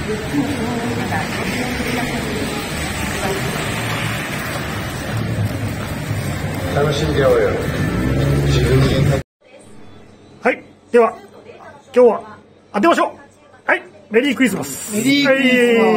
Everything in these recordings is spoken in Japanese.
楽しんでようよ。自分に。 はい、では今日は当てましょう。はい、メリークリスマス。 メリークリスマ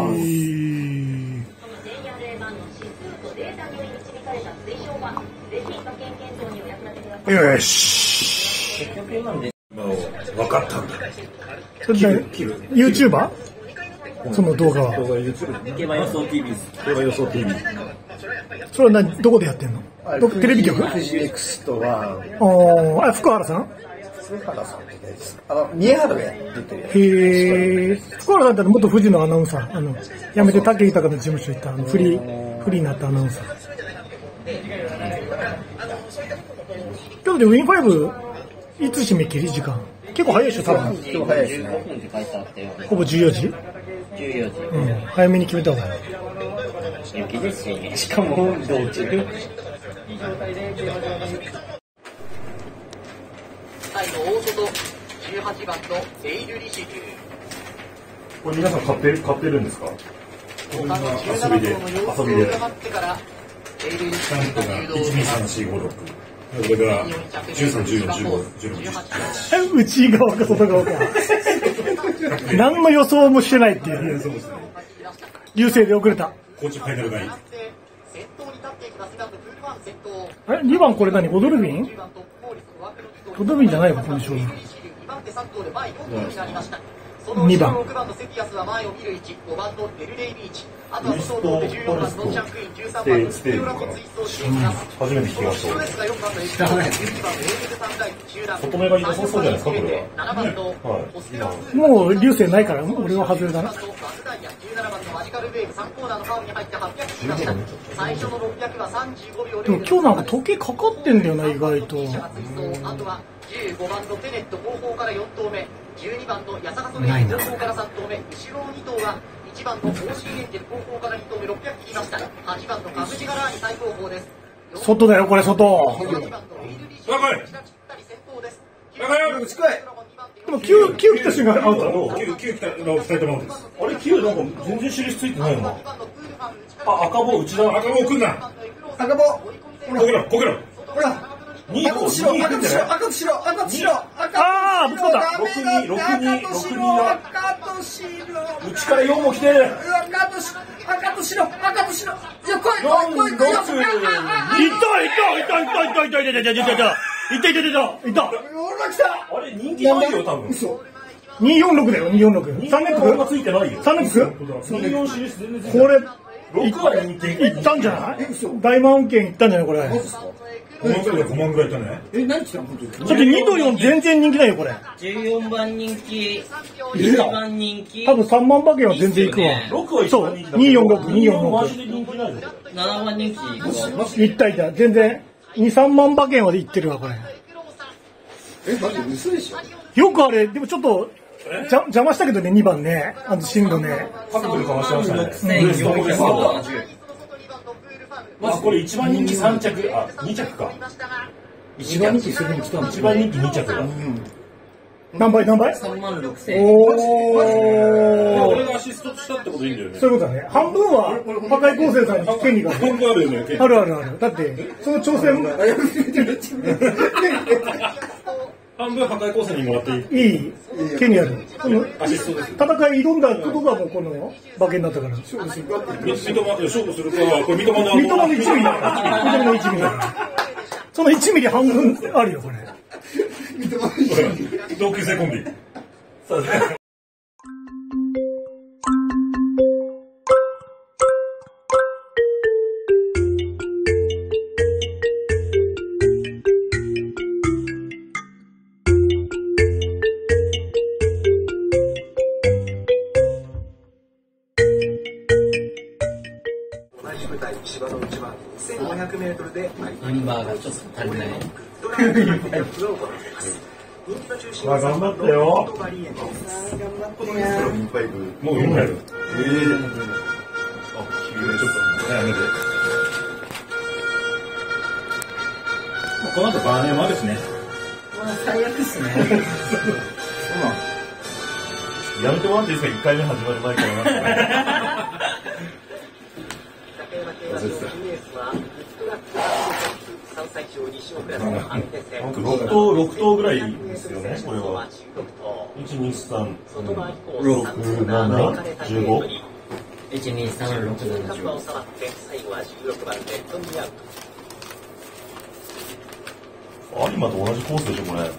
ス。 よし。 分かったんだ。 それで YouTuber？ その動画は。 いけば予想 TV です。いけば予想 TV。 それはどこでやってんの？テレビ局？ フジネクストは。 福原さん？ 福原さんってですか？宮原で出てる。 へえ。福原さんって元富士のアナウンサー。辞めて武豊の事務所行ったフリーになったアナウンサー。今日でウィン5いつ締め切り時間？結構早いでしょ多分。 今日早いですね。 ほぼ14時 ？14時。 うん、早めに決めた方がいい。 雪ですよね。しかも道中。 最後大外18番のエイルリシュ。 これ皆さん買ってるんですか？ 遊びでキャンプが12345これが13141516 内側か外側か何の予想もしてないっていう流星で遅れた。 コーチファイナルがいい。 あれ2番これ何？ゴドルフィン？ゴドルフィンじゃないわこの勝負。2番ウイストフォレストステールか初めて聞きました。外目が良さそうじゃないですかこれは。 もう流星ないから俺は外れだな。でも今日なんか時計かかってんだよな意外と。 15番のテネット後方から4投目、12番の八坂ソレイ後方から3投目、後ろ2頭は1番のオーシーエンジェル後方から2投目600切りました。8番のカムジガラーニ最後方です。 外だよこれ外。 長い。 でも9来た瞬間アウト。 9来たら2人ともアウトです。あれ9なんか全然印ついてないな。あ赤棒内田赤棒来んな。 赤棒。 こけろこけろ。 ほら。赤と白、赤と白、赤と白、赤と白、赤と白。 ああ、ぶつかった。 赤と白、赤と白。 内から4も来てる。 赤と白、赤と白。じゃあ来い。 いた。 俺が来た。 あれ人気ないよ多分。 246だよ246。3連複がついてないよ。 3連複 24シリーズ全然これ 6は人気いったんじゃない？大満券いったんじゃないこれ。 5万ぐらいいったね。 何来たの？ ちょっと2と4全然人気ないよこれ。 14番人気、1番人気。 多分3万馬券は全然いくわ。 6はそう246 マジで人気ないよ。 7番人気。 いった全然2、3万馬券までいってるわこれ。 マジ嘘でしょ？ よくあれでもちょっと邪魔したけどね2番ね進路ね。 パクルかましてましたね。まずこれ1番人気3着2着か。 1番人気すぐに来たの。 1番人気2着だ。 何倍 3万6000。 俺がアシストしたってこといいんだよね。 そういうことだね。半分は破壊構成さんに権利がある。 半分あるよね。 ある。だってその挑戦半分破壊構成にもらっていい。 いい権利ある。 アシストです。 戦い挑んだことがもうこの馬券になったから。 勝負するかこれ三笘の 1ミリだその1ミリ半分あるよこれ。 同級生コンビ。そうですね。 芝の内番1500メートルでメンバーがちょっと足りない。 頑張ってよ。もう4回ある。やめて。この後バーネーマですね。 最悪っすね。 やめてもらっていいですか、1回目始まる前からな。6頭ぐらいですよね、これは。1、2、3、6、7、15。 1、2、3、6、7、15。 有馬と同じコースでしょ、これ。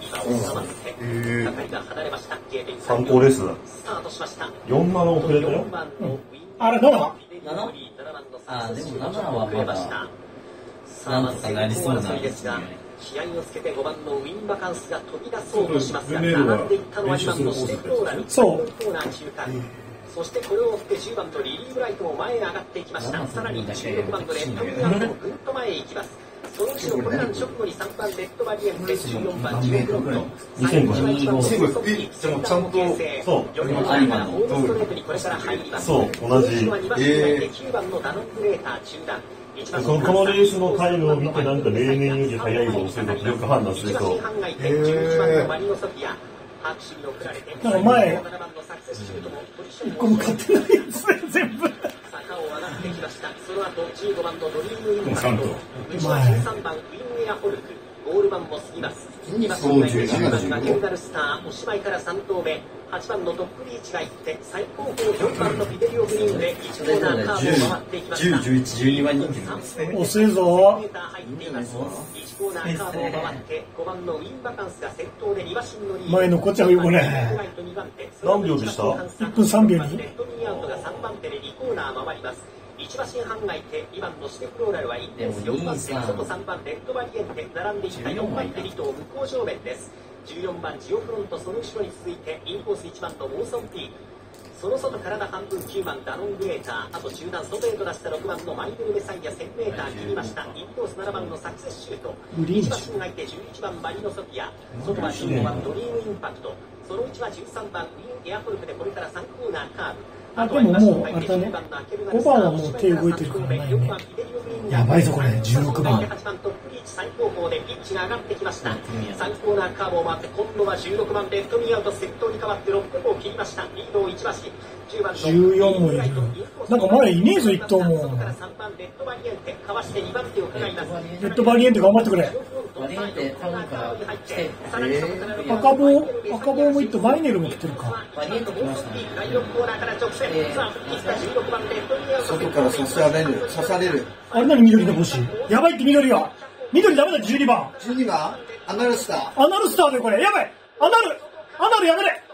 参考レースだ。4、7遅れたよ。 あれ、7？ 7？ あ、でも7はまだ、なんとかなりそうなんですね。 気合をつけて5番のウィンバカンスが飛び出そうとしますが、並んでいったのは2番のシテクローラル、 そうコーナー中間。そしてこれを追って10番のリリー・ブライトも前へ上がっていきました。さらに16番のレッド・ミラーもぐんと前へ行きます。その後ろこれらの直後に3番レッド・バリエンテ、14番ジュークロット、最後は1番のソフィー、 ちゃんと、そう、 4番からホームストレートにこれから入ります。 そう、同じ。 9番のダノングレーター中段。 このレースのタイムを見て、なんか例年より早いぞ、遅いぞってよく判断すると。 なんか前、1個も買ってないやつね、全部。 坂を上がってきました。その後15番のドリームインパクト、内は13番ウィンエアホルク、ゴール板も過ぎます。2番の10番がケルダルスター、おしまいから3投目、8番のトップリーチが行って最高峰4番のフィデリオグリーンで1コーナーカーブを回っていきました。 10、11、12番人気。 遅いぞ。 1コーナーカーブを回って5番のウィンバカンスが先頭で2馬身のリード。 前のこっちゃうよ、これ。 何秒でした？ 1分3秒に。 レッドミーアウトが3番手で2コーナー回ります。1馬身半がいて2番のシテクローラルは1点、4番手外3番レッドバリエンテ並んでいった4番手2頭向こう正面です。14番ジオフロント、その後ろに続いてインコース1番のモーソンピーク、その外体半分9番ダノングレーター、あと中段外へと出した6番のマイベルメサイア 1000m 切りました。インコース7番のサクセスシュート、1馬身がいて11番マリノソフィア、外は15番ドリームインパクト、そのうちは13番ウィンエアホルクでこれから3コーナーカーブ。 あ、でももう、あれだね。5番はもう手動いてるからないね。やばいぞ、これ、16番。 8番トップリーチ最高峰でピッチが上がってきました。3コーナーカーブを回って、今度は16番レッドミーアウト、先頭に変わって6歩を切りました。リードを1馬身。10番の 14もいる。なんか前いねえぞ、1頭も。 レッドバリエンテ、かわして2番手を伺います。 レッドバリエンテ頑張ってくれ。 バリエンテ、頼むから来て。 赤棒もいっとマイネルも来てるか。 バリエンテ来ましたね。 外から刺される。 あれ何緑の星。やばいって緑は。緑ダメだ、12番。 12番アナルスター。 アナルスターでこれ。やばい。アナルやめれ。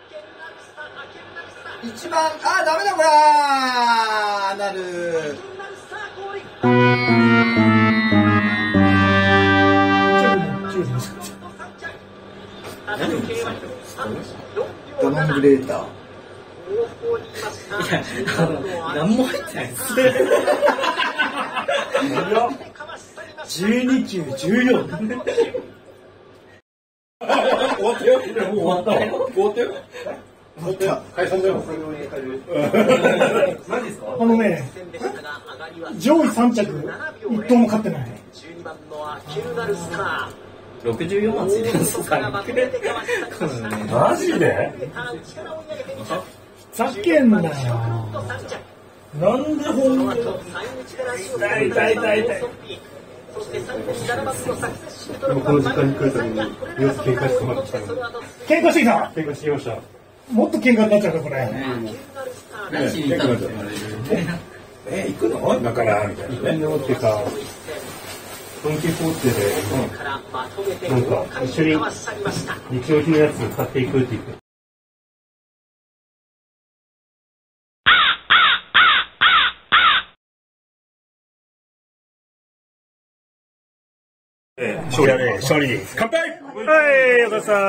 1番、あ、ダメだこれ。アナル。ダノングレーター。 いや、何も入ってないです。 12中14。 終わったよ。もう終わったわ。終わったよ。 解散だよ。 マジですか？ あのね、上位3着、1頭も勝ってない。 12番のアキルダルスター。 64万ついてるんですか？ マジで？ ざけんなよ。 なんでほんまに痛い。 そして最後に7番のサクセスシュートこの時間に来るために様子喧嘩してもらってきたのに。 喧嘩してきた。 喧嘩してきました。 もっと喧嘩になっちゃうか、これ。 何しに行ったんですか？ 行くのだからみたいなね。行くのっていうか、ドンキホーテでなんか一緒に日用品のやつ買っていくって言って。勝利。乾杯。 はい、おかさ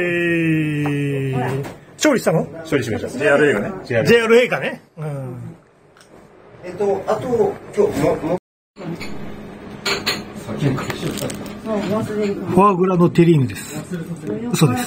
い。勝利したの？ 勝利しました。JRA がね。 JRA かね。うん。 あと今日も。 フォアグラのテリーヌです。嘘です。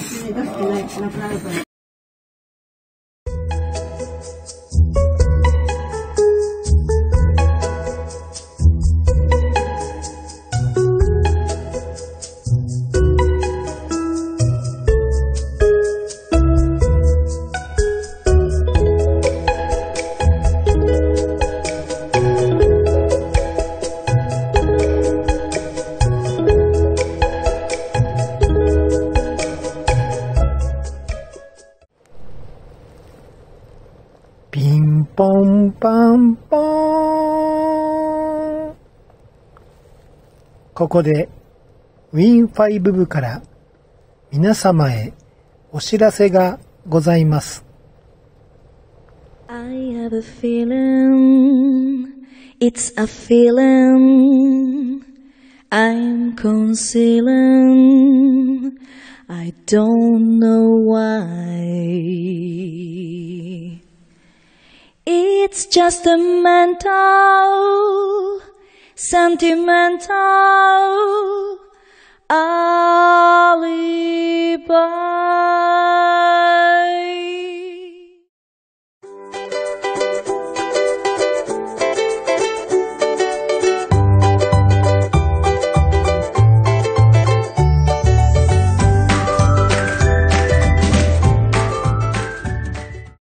ポンパンポーン。ここでウィン5部から皆様へお知らせがございます。 I have a feeling, it's a feeling I'm concealing, I don't know why. It's just a mental, sentimental alibi.